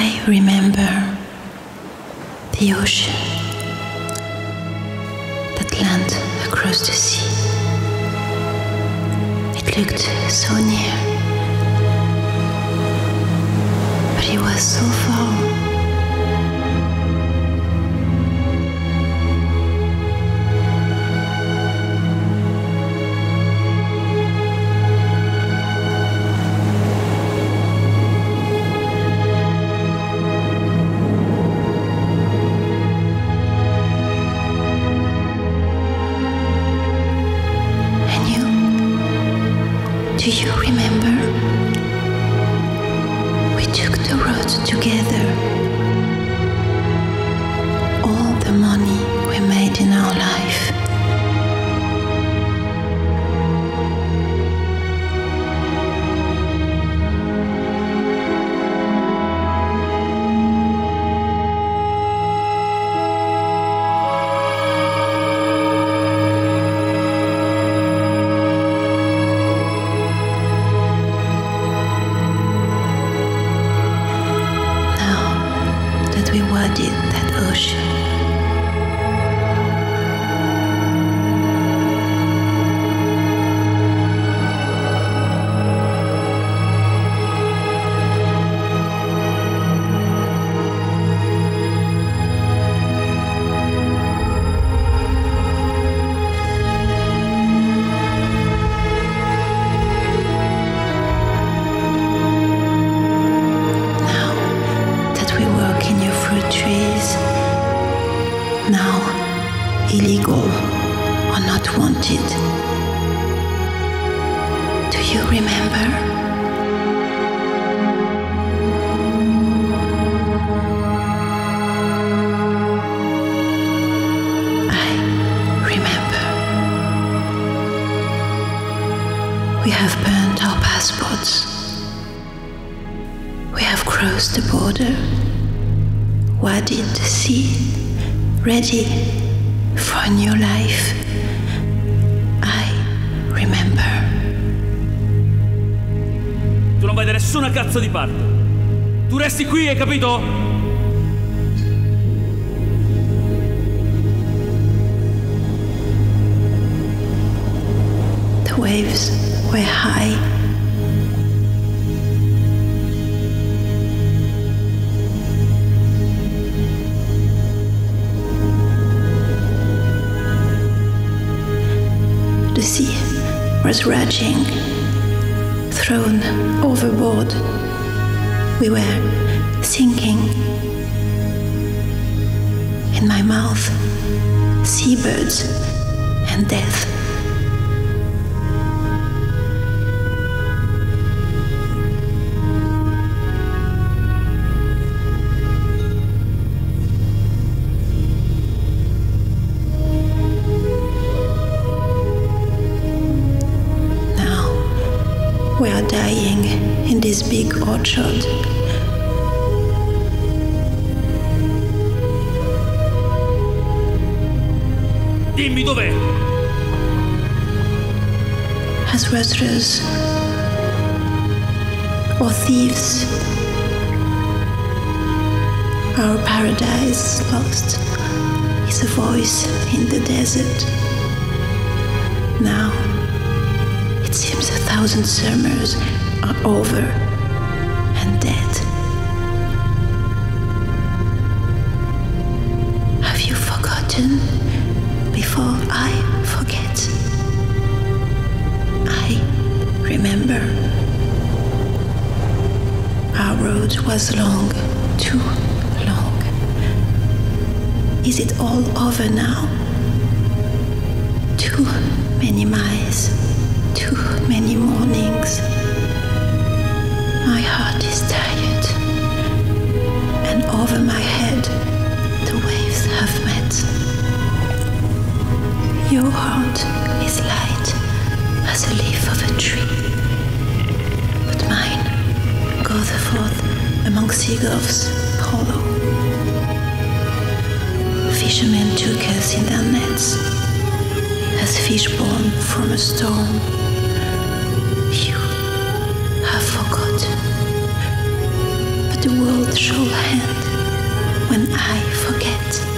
I remember the ocean, that land across the sea. It looked so near, but it was so far. Do you remember? We took the road together. All the money we made in our life. We waded that ocean. Trees, now illegal or not wanted. Do you remember? I remember. We have burned our passports. We have crossed the border. Waded the sea, ready for a new life. I remember. Tu non vai da nessuna cazzo di parte. Tu resti qui, hai capito? The waves were high. The sea was raging, thrown overboard. We were sinking. In my mouth, seabirds and death. We are dying in this big orchard. Dimmi dov'è? As rustlers or thieves, our paradise lost is a voice in the desert. Now it seems 1,000 summers are over and dead. Have you forgotten before I forget? I remember. Our road was long, too long. Is it all over now? Too many miles. Too many mornings. My heart is tired, and over my head the waves have met. Your heart is light as a leaf of a tree, but mine goes forth among seagulls hollow. Fishermen took us in their nets, as fish born from a storm. You have forgotten, but the world shall end when I forget.